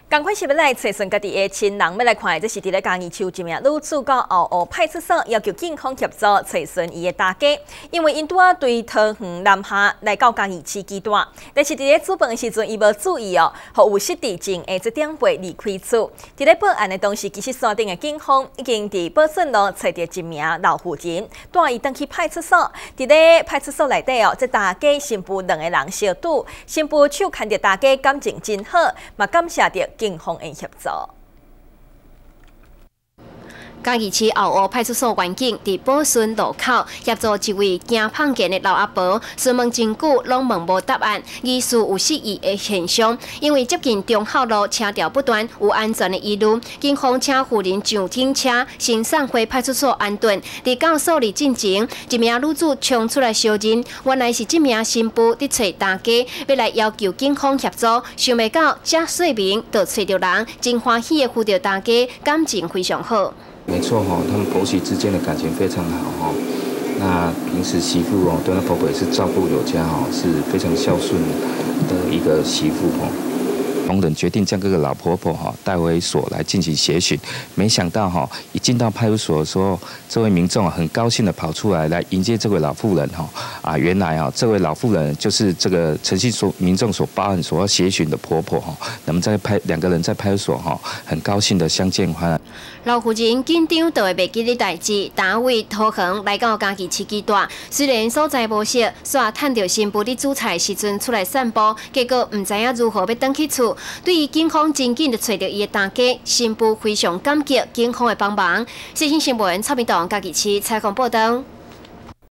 赶快是要来找寻家己的亲人，要来看的，这是伫咧嘉义市一名女子到后湖派出所要求警方协助找寻伊的大家，因为因拄啊对桃园南下来到嘉义市基段，但是伫咧煮饭的时阵，伊无注意哦，互有失地证下1点半离开厝。伫咧报案的同时，其实山顶的警方已经伫宝顺路找到一名老妇人，带伊登去派出所。伫咧派出所内底哦，这大家新妇2个人相拄，新妇手看到大家感情真好，嘛感谢着警方的协助。 嘉义市后湖派出所员警伫宝顺路口协助一位惊胖健的老阿婆，询问真久，拢问无答案，疑似有失忆的现象。因为接近中孝路车潮不断，有安全的疑虑，警方请妇人上停车，先送回派出所安顿。伫到所里进前，一名女子冲出来相认，原来是这名新妇伫找大家，要来要求警方协助。想袂到遮细明就找到人，真欢喜的扶着大家，感情非常好。 没错哈，他们婆媳之间的感情非常好哈。那平时媳妇哦，对她婆婆也是照顾有加哈，是非常孝顺的一个媳妇哈。同仁决定将这个老婆婆哈带回所来进行协询，没想到哈一进到派出所的时候，这位民众很高兴的跑出来迎接这位老妇人哈原来这位老妇人就是这个城西所民众所报案所要协询的婆婆哈。那么2个人在派出所很高兴的相见欢。 老妇人紧张就会袂记哩代志，单位桃园来到嘉义市基段，虽然所在无熟，煞趁着新妇伫煮菜时阵出来散步，结果唔知影如何要返去厝。对于警方真紧就找到伊的大家，新妇非常感激警方的帮忙。最新新闻，蔡明堂嘉义市采访报道。